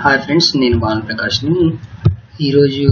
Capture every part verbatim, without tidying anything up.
Hi friends, నేను భాను ప్రకాష్ని. ఈరోజు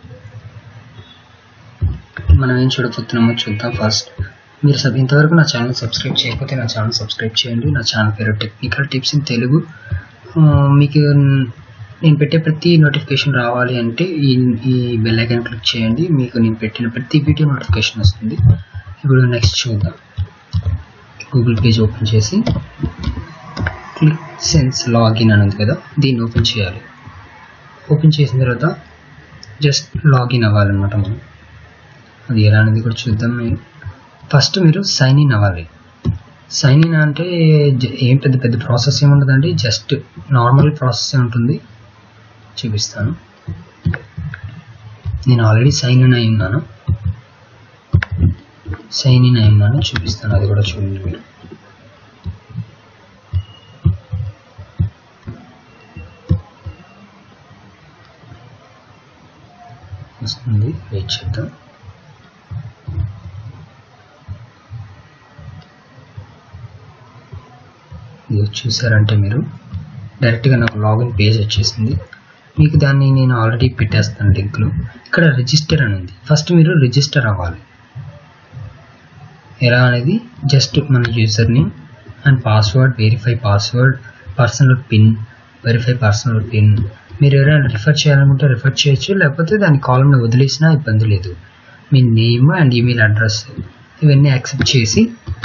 మనం ఏం చూడబోతున్నామో చూద్దాం. ఫస్ట్ మీరు సబ్ ఇంతవరకు నా ఛానల్ సబ్స్క్రైబ్ చేయకపోతే నా ఛానల్ సబ్స్క్రైబ్ చేయండి. నా ఛానల్ పేరు టెక్నికల్ టిప్స్ ఇన్ తెలుగు. మీకు నేను పెట్టే ప్రతి నోటిఫికేషన్ రావాలి అంటే ఈ ఈ బెల్ ఐకాన్ క్లిక్ చేయండి. మీకు నేను పెట్టిన ప్రతి వీడియో నోటిఫికేషన్ వస్తుంది. ఇప్పుడు నెక్స్ట్ చూద్దాం. గూగుల్ పేజ్ ఓపెన్ చేసి క్లిక్ సెన్స్ లాగిన్ అని ఉంది కదా, దీన్ని ఓపెన్ చేయాలి. ఓపెన్ చేసిన తర్వాత జస్ట్ లాగిన్ అవ్వాలన్నమాట మనం. అది ఎలా అనేది కూడా చూద్దాం. ఫస్ట్ మీరు సైన్ ఇన్ అవ్వాలి. సైన్ ఇన్ అంటే ఏం పెద్ద పెద్ద ప్రాసెస్ ఏమి ఉండదండి, జస్ట్ నార్మల్ ప్రాసెస్ ఉంటుంది. చూపిస్తాను. నేను ఆల్రెడీ సైన్ ఇన్ అయి ఉన్నాను సైన్ ఇన్ అయి ఉన్నాను చూపిస్తాను. అది కూడా చూడండి. మీరు వస్తుంది, వెయిట్ చేద్దాం. ఇది చూసారంటే మీరు డైరెక్ట్గా నాకు లాగిన్ పేజ్ వచ్చేసింది. మీకు దాన్ని నేను ఆల్రెడీ పెట్టేస్తాను లింక్లో. ఇక్కడ రిజిస్టర్ అని ఉంది. ఫస్ట్ మీరు రిజిస్టర్ అవ్వాలి. ఎలా అనేది జస్ట్ మన user name and password, verify password, personal pin, verify personal pin. మీరు ఎవరైనా రిఫర్ చేయాలనుకుంటే రిఫర్ చేయొచ్చు, లేకపోతే దాని కాలంలో వదిలేసినా ఇబ్బంది లేదు. మీ నేమ్ అండ్ ఈమెయిల్ అడ్రస్ ఇవన్నీ యాక్సెప్ట్ చేసి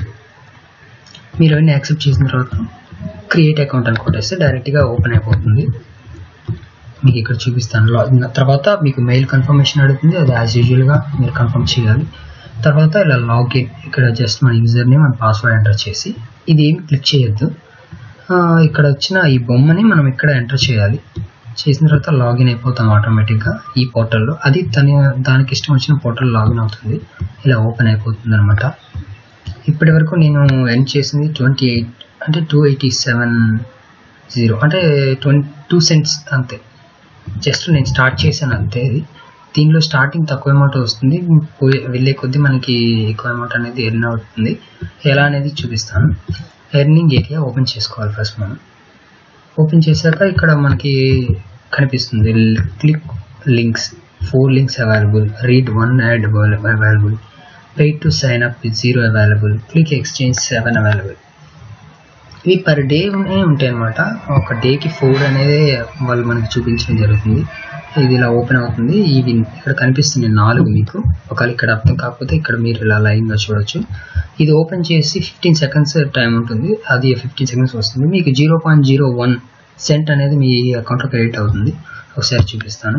మీరు అవన్నీ యాక్సెప్ట్ చేసిన తర్వాత క్రియేట్ అకౌంట్ అని కొట్టేస్తే డైరెక్ట్గా ఓపెన్ అయిపోతుంది. మీకు ఇక్కడ చూపిస్తాను. తర్వాత మీకు మెయిల్ కన్ఫర్మేషన్ అడుగుతుంది. అది యాజ్ యూజువల్గా మీరు కన్ఫర్మ్ చేయాలి. తర్వాత ఇలా లాగిన్, ఇక్కడ జస్ట్ మన user name and password enter చేసి ఇది ఏమి క్లిక్ చేయొద్దు. ఇక్కడ వచ్చిన ఈ బొమ్మని మనం ఇక్కడ ఎంటర్ చేయాలి. చేసిన తర్వాత లాగిన్ అయిపోతాం ఆటోమేటిక్గా ఈ పోర్టల్లో. అది తన దానికి ఇష్టం వచ్చిన పోర్టల్ లాగిన్ అవుతుంది. ఇలా ఓపెన్ అయిపోతుంది అనమాట. ఇప్పటి వరకు నేను ఎండ్ చేసింది ట్వంటీ ఎయిట్ అంటే టూ ఎయిటీ సెవెన్ జీరో అంటే ట్వంటీ టూ సెంట్స్ అంతే. జస్ట్ నేను స్టార్ట్ చేశాను అంతే. ఇది దీనిలో స్టార్టింగ్ తక్కువ అమౌంట్ వస్తుంది, పోయే వెళ్ళే కొద్దీ మనకి ఎక్కువ అమౌంట్ అనేది ఎర్న్ అవుతుంది. ఎలా అనేది చూపిస్తాను. ఎర్నింగ్ ఏరియా ఓపెన్ చేసుకోవాలి ఫస్ట్ మనం. ఓపెన్ చేశాక ఇక్కడ మనకి కనిపిస్తుంది click links, four links available, read one ad available, paid to sign up with zero available, click exchange seven available. ఇవి పర్ డే ఉంటాయి అన్నమాట. ఒక డేకి ఫోర్ అనేది వాళ్ళు మనకి చూపించడం జరుగుతుంది. ఇది ఇలా ఓపెన్ అవుతుంది. ఇవి ఇక్కడ కనిపిస్తుంది నాలుగు. మీకు ఒకవేళ ఇక్కడ అర్థం కాకపోతే ఇక్కడ మీరు ఇలా లైన్గా చూడొచ్చు. ఇది ఓపెన్ చేసి ఫిఫ్టీన్ సెకండ్స్ టైం ఉంటుంది. అది ఫిఫ్టీన్ సెకండ్స్ వస్తుంది. మీకు zero point zero one cent అనేది మీ అకౌంట్లో క్రెడిట్ అవుతుంది. ఒకసారి చూపిస్తాను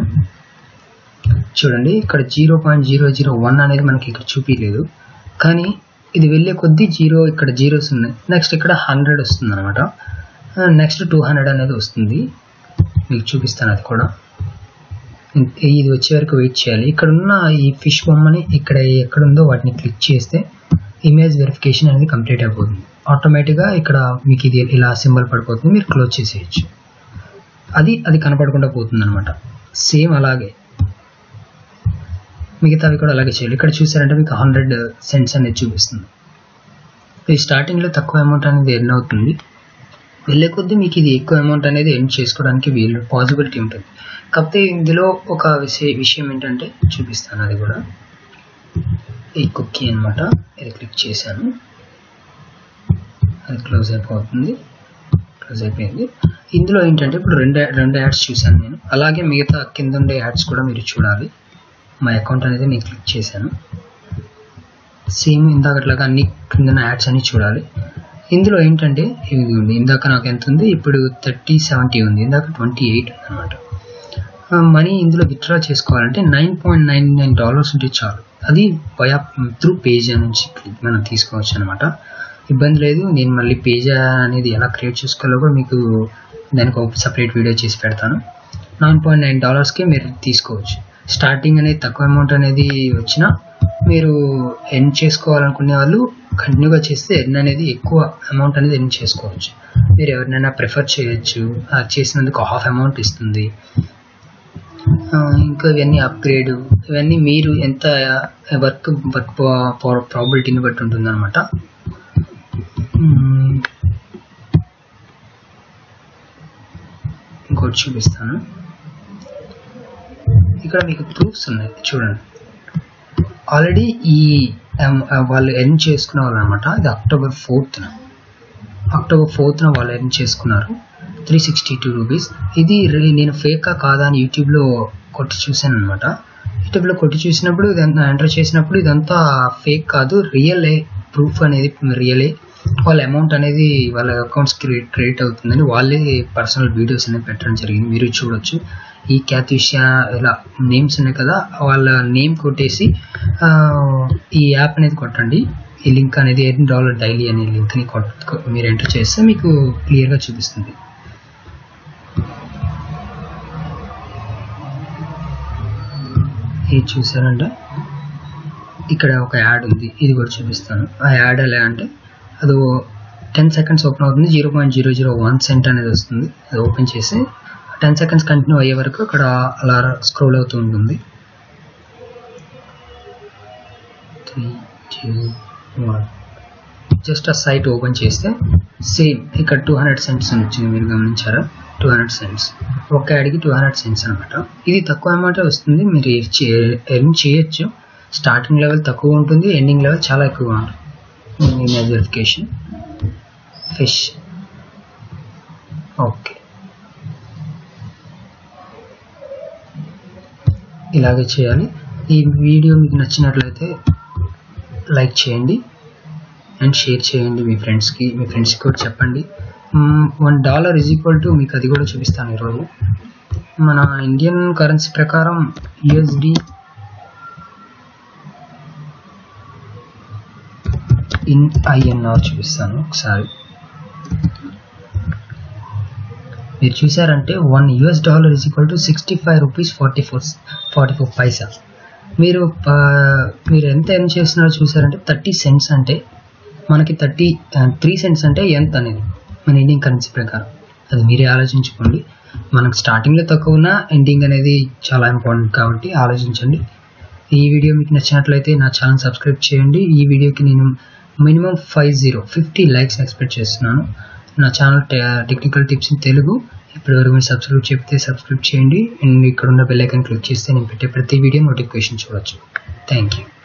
చూడండి. ఇక్కడ zero point zero zero one అనేది మనకి ఇక్కడ చూపించలేదు, కానీ ఇది వెళ్ళే కొద్దీ జీరో ఇక్కడ జీరోస్ ఉన్నాయి. నెక్స్ట్ ఇక్కడ హండ్రెడ్ వస్తుంది అనమాట. నెక్స్ట్ టూ హండ్రెడ్ అనేది వస్తుంది. మీకు చూపిస్తాను అది కూడా. ఇది వచ్చే వరకు వెయిట్ చేయాలి. ఇక్కడ ఉన్న ఈ ఫిష్ బొమ్మని ఇక్కడ ఎక్కడుందో వాటిని క్లిక్ చేస్తే ఇమేజ్ వెరిఫికేషన్ అనేది కంప్లీట్ అయిపోతుంది. ఆటోమేటిక్గా ఇక్కడ మీకు ఇది ఇలా సింబల్ పడిపోతుంది. మీరు క్లోజ్ చేసేయచ్చు. అది అది కనపడకుండా పోతుంది అనమాట. సేమ్ అలాగే మిగతావి కూడా అలాగే చేయాలి. ఇక్కడ చూసారంటే మీకు హండ్రెడ్ సెంట్స్ అనేది చూపిస్తుంది. ఇది స్టార్టింగ్లో తక్కువ అమౌంట్ అనేది ఎర్న్ అవుతుంది. వెళ్ళే కొద్దీ మీకు ఇది ఎక్కువ అమౌంట్ అనేది ఎర్న్ చేసుకోవడానికి వీలు పాసిబిలిటీ ఉంటుంది. కాకపోతే ఇందులో ఒక విషయ విషయం ఏంటంటే చూపిస్తాను. అది కూడా ఈ కుక్కీ అనమాట. ఇది క్లిక్ చేశాను, అది క్లోజ్ అయిపోతుంది. క్లోజ్ అయిపోయింది. ఇందులో ఏంటంటే ఇప్పుడు రెండు రెండు యాడ్స్ చూశాను నేను. అలాగే మిగతా కింద ఉండే యాడ్స్ కూడా మీరు చూడాలి. మై అకౌంట్ అనేది నేను క్లిక్ చేశాను. సేమ్ ఇందాకట్లాగా అన్ని కింద యాడ్స్ అన్ని చూడాలి. ఇందులో ఏంటంటే ఇది ఉంది. ఇందాక నాకు ఎంత ఉంది, ఇప్పుడు థర్టీ సెవెంటీ ఉంది. ఇందాక ట్వంటీ ఎయిట్ ఉంది అనమాట. మనీ ఇందులో విత్డ్రా చేసుకోవాలంటే nine point nine nine dollars ఉంటే చాలు. అది వయా త్రూ పేజ్ నుంచి మనం తీసుకోవచ్చు అనమాట. ఇబ్బంది లేదు. నేను మళ్ళీ పేజ్ అనేది ఎలా క్రియేట్ చేసుకోవాలో కూడా మీకు దానికి ఒక సపరేట్ వీడియో చేసి పెడతాను. నైన్ పాయింట్ నైన్ డాలర్స్కి మీరు తీసుకోవచ్చు. స్టార్టింగ్ అనేది తక్కువ అమౌంట్ అనేది వచ్చినా మీరు ఎర్న్ చేసుకోవాలనుకునే వాళ్ళు కంటిన్యూగా చేస్తే ఎర్న్ అనేది ఎక్కువ అమౌంట్ అనేది ఎర్న్ చేసుకోవచ్చు. మీరు ఎవరినైనా ప్రిఫర్ చేయొచ్చు. చేసినందుకు హాఫ్ అమౌంట్ ఇస్తుంది. ఇంకా ఇవన్నీ అప్గ్రేడ్, ఇవన్నీ మీరు ఎంత వర్క్ వర్క్ ప్రాబిలిటీని బట్టి ఉంటుంది అనమాట. ఇంకోటి చూపిస్తాను. ఇక్కడ మీకు ప్రూఫ్స్ ఉన్నాయి చూడండి. ఆల్రెడీ ఈ వాళ్ళు ఎర్న్ చేసుకునే వాళ్ళు అనమాట. ఇది అక్టోబర్ ఫోర్త్న అక్టోబర్ ఫోర్త్న వాళ్ళు ఎర్న్ చేసుకున్నారు త్రీ సిక్స్టీ టూ రూపీస్. ఇది నేను ఫేకా కాదా అని యూట్యూబ్లో కొట్టి చూశాను అనమాట. యూట్యూబ్లో కొట్టి చూసినప్పుడు ఇదంతా ఎంటర్ చేసినప్పుడు ఇదంతా ఫేక్ కాదు, రియలే. ప్రూఫ్ అనేది రియలే. వాళ్ళ అమౌంట్ అనేది వాళ్ళ అకౌంట్స్ క్రియేట్ క్రియేట్ అవుతుందని వాళ్ళే పర్సనల్ వీడియోస్ అనేవి పెట్టడం జరిగింది. మీరు చూడొచ్చు. ఈ క్యాతిషియా ఇలా నేమ్స్ ఉన్నాయి కదా, వాళ్ళ నేమ్ కొట్టేసి ఈ యాప్ అనేది కొట్టండి. ఈ లింక్ అనేది ఎయిటీన్ డాలర్ డైలీ అనే లింక్ని కొట్ మీరు ఎంటర్ చేస్తే మీకు క్లియర్గా చూపిస్తుంది. ఇది చూసారంటే ఇక్కడ ఒక యాడ్ ఉంది, ఇది కూడా చూపిస్తాను. ఆ యాడ్ ఎలా అంటే అది టెన్ సెకండ్స్ ఓపెన్ అవుతుంది. Zero point zero zero one cent అనేది వస్తుంది. అది ఓపెన్ చేసి టెన్ సెకండ్స్ కంటిన్యూ అయ్యే వరకు అక్కడ అలా స్క్రోల్ అవుతూ ఉంటుంది. త్రీ టూ వన్ జస్ట్ ఆ సైట్ ఓపెన్ చేస్తే సేమ్ ఇక్కడ టూ హండ్రెడ్ సెంట్స్ వచ్చింది. మీరు గమనించారా? టూ హండ్రెడ్ సెంట్స్ ఒక యాడ్కి టూ హండ్రెడ్ సెంట్స్ అనమాట. ఇది తక్కువ అమౌంట్ వస్తుంది. మీరు ఎర్న్ చేయొచ్చు. స్టార్టింగ్ లెవెల్ తక్కువ ఉంటుంది, ఎండింగ్ లెవెల్ చాలా ఎక్కువ ఉంటుంది. ఇమేజ్ వెరిఫికేషన్ ఫిష్ ఓకే, ఇలాగే చేయాలి. ఈ వీడియో మీకు నచ్చినట్లయితే లైక్ చేయండి అండ్ షేర్ చేయండి మీ ఫ్రెండ్స్కి. మీ ఫ్రెండ్స్కి కూడా చెప్పండి. One dollar is equal to మీకు అది కూడా చూపిస్తాను ఈరోజు. మన ఇండియన్ కరెన్సీ ప్రకారం యూఎస్డి ఇన్ ఐఎన్ఆర్ చూపిస్తాను ఒకసారి. మీరు చూసారంటే one US dollar is equal to sixty five rupees forty four forty four paisa. మీరు మీరు ఎంత ఎర్న్ చేస్తున్నారో చూసారంటే థర్టీ సెంట్స్ అంటే మనకి థర్టీ త్రీ సెంట్స్ అంటే ఎంత అనేది మన ఇండియన్ కరెన్సీ ప్రకారం. అది మీరే ఆలోచించుకోండి. మనకు స్టార్టింగ్లో తక్కువ ఉన్న ఎండింగ్ అనేది చాలా ఇంపార్టెంట్ కాబట్టి ఆలోచించండి. ఈ వీడియో మీకు నచ్చినట్లయితే నా ఛానల్ సబ్స్క్రైబ్ చేయండి. ఈ వీడియోకి నేను minimum five zero fifty likes expect చేస్తున్నాను. నా channel technical tips in Telugu. ఇప్పటివరకు మీరు సబ్స్క్రైబ్ చెప్తే సబ్స్క్రైబ్ చేయండి అండ్ ఇక్కడ ఉన్న బెల్ ఐకాన్ క్లిక్ చేస్తే నేను పెట్టే ప్రతి వీడియో నోటిఫికేషన్ చూడొచ్చు. Thank you.